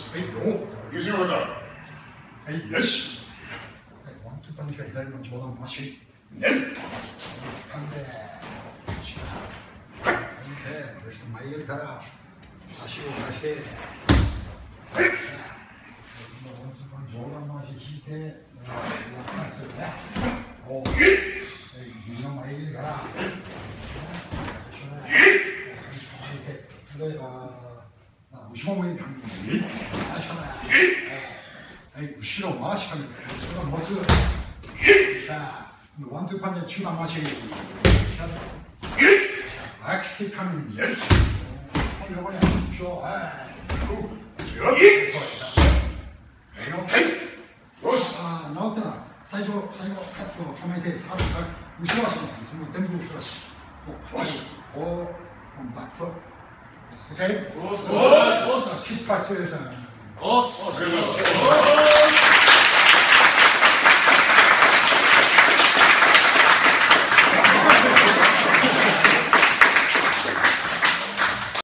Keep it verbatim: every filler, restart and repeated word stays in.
よし、よかった。 はい、よし。はい、ワンツーパンチが左の上段回し。ね。つかんで。はい、そして前蹴りから足を出して。はい。ワンツーパンチ上段回し引いて、やったやつね。お。はい、右の前蹴りから。で、ああ、後ろもいい感じですね。はい、後ろ回しかけて、それを持つ。さあ、ワンツーパンチ中段回し。バックスティックカミング。よし。これこれ、後ろ、はい。よし。ああ、直ったら、最初、最後、カットを止めて、さあ、後ろ足の、その全部後ろ足。よし。おー、バックフット。Okay? Awesome. Keep practicing. Awesome.